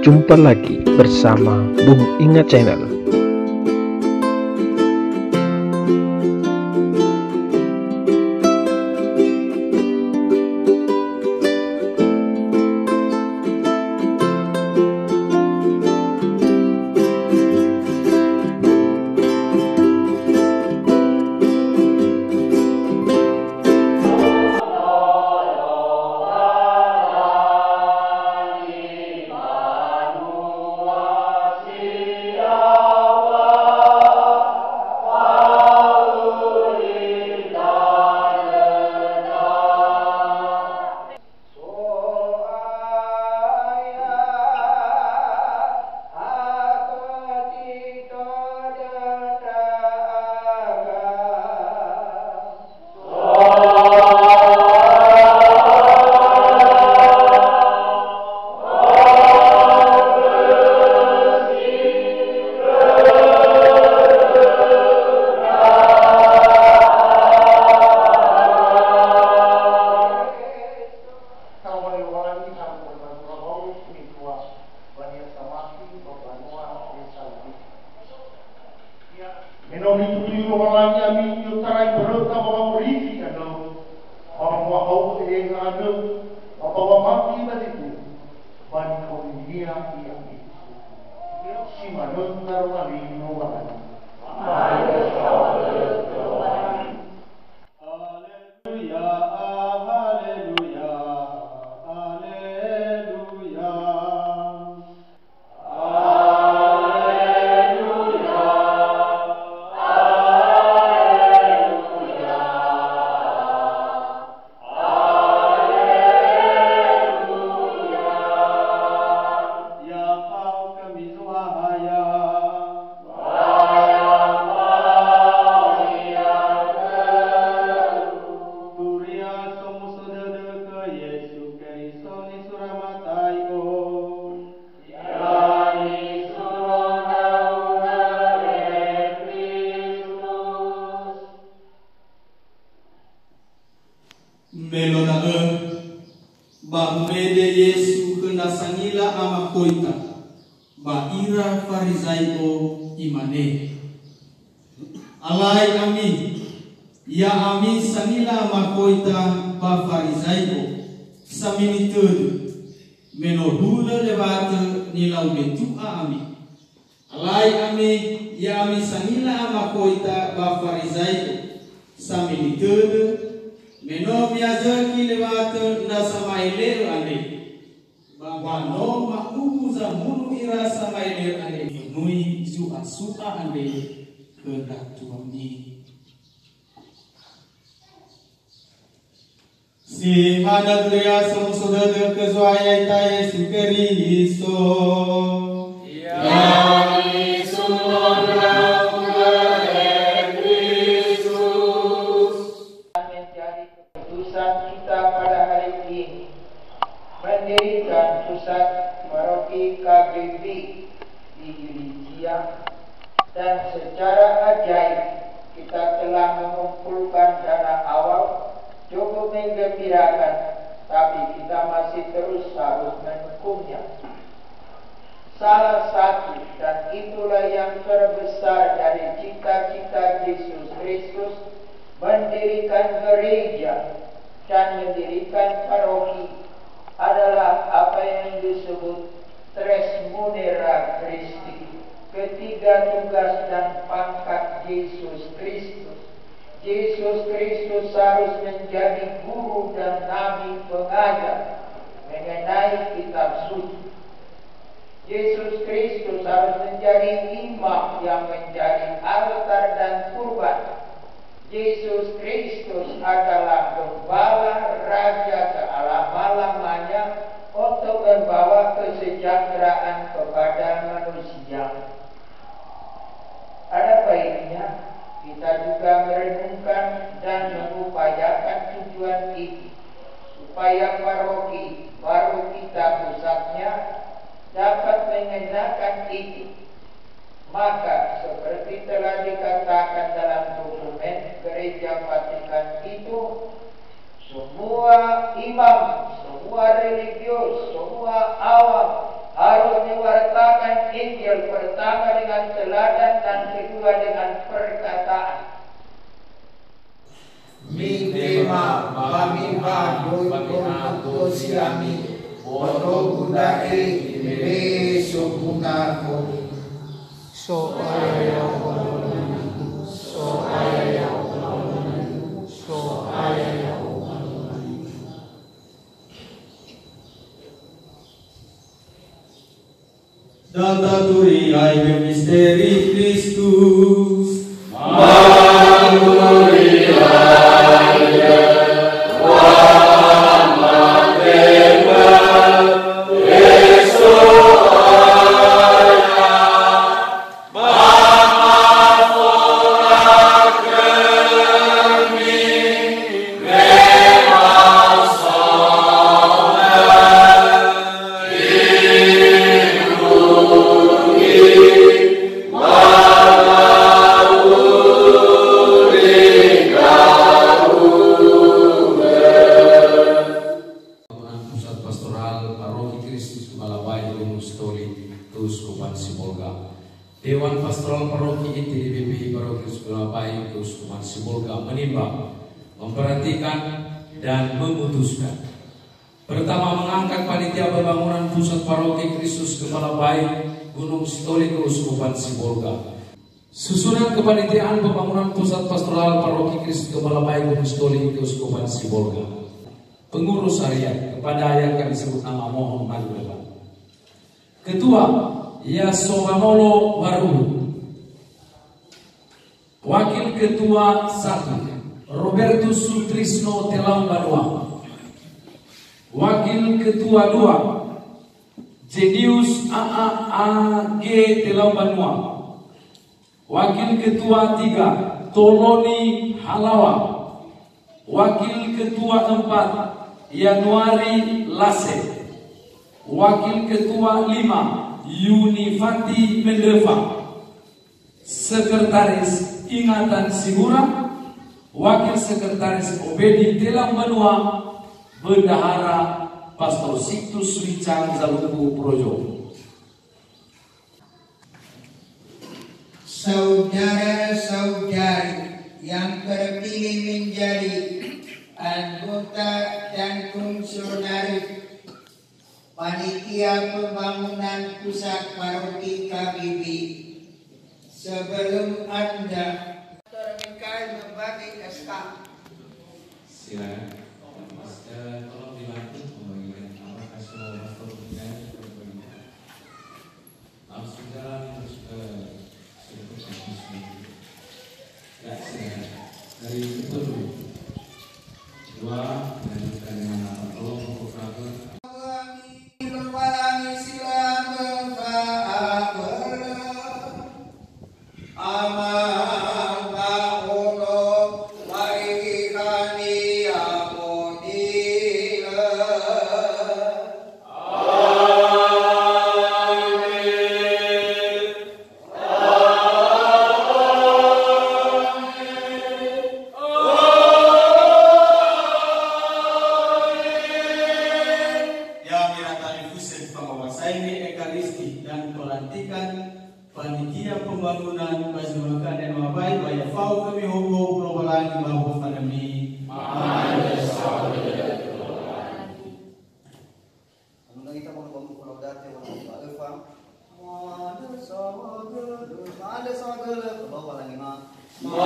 Jumpa lagi bersama Bung Ingat Channel. Si mana tuya sumusuda de kezuaya ita Yesu Kristo. Ya Yesuslah Kristus. Menjadi keputusan kita pada hari ini mendirikan pusat Paroki KBP di Gereja, dan secara ajaib kita telah mengumpulkan dana awal cukup menggembirakan, tapi kita masih terus harus mendukungnya. Salah satu, dan itulah yang terbesar dari cita-cita Yesus Kristus, mendirikan gereja dan mendirikan paroki, adalah apa yang disebut tres munera Christi, ketiga tugas dan pangkat Yesus Kristus. Yesus Kristus harus menjadi guru dan nabi pengajar mengenai kitab suci. Yesus Kristus harus menjadi imam yang menjadi altar dan kurban. Yesus Kristus adalah Gembala Raja selama-lamanya untuk membawa kesejahteraan kepada manusia. Ada baiknya kita juga merenungkan dan mengupayakan tujuan ini, supaya paroki baru kita pusatnya dapat mengenakan itu. Maka seperti telah dikatakan dalam dokumen Gereja Vatikan itu, semua imam, semua religius, semua awam harus Injil, pertama dengan teladan dan kedua dengan perkataan. Mintema pamimpa doto siami Fodo Bunda be sukuna ko so ayaya Data turiai misteri Kristus. Pusat Pastoral Paroki Kristus Gembala Baik Gunungsitoli Uskupan Simbolga. Dewan Pastoral Paroki inti DPPI Paroki Gembala Baik Uskupan Simbolga menimbang, memperhatikan dan memutuskan. Pertama, mengangkat Panitia Pembangunan Pusat Paroki Kristus Gembala Baik Gunungsitoli Uskupan Simbolga. Susunan kepanitiaan Pembangunan Pusat Pastoral Paroki Kristus Gembala Baik Gunungsitoli Uskupan Simbolga. Pengurus harian kepada yang kami sebut nama mohon maju depan. Ketua Yasobanolo Baru. Wakil Ketua 1 Robertus Sutrisno Telau Banua. Wakil Ketua 2 Jedius AAAG Telau Banua. Wakil Ketua 3 Toloni Halawa. Wakil Ketua 4 Januari Lase. Wakil Ketua 5 Yunifati Mendeva. Sekretaris Ingatan Sigura. Wakil Sekretaris Obedi Telang Banua. Bendahara Pastor Siktus Wicang Zaluku Projo. Saudara-saudari yang terpilih menjadi anggota dan fungsionaris Panitia Pembangunan Pusat Paroki KBB, sebelum Anda membagi SK. Silakan. Tolong dibantu membagikan apakah semua pastor dan langsung jalan terus ke ya, silakan. Dari itu dulu. Dua, melanjutkan dengan apa? Tolong fotografer. dan pelantikan Panitia Pembangunan Bersama dan Baik Baik Fau kami hukum perubahan bahwa pandemi. Ada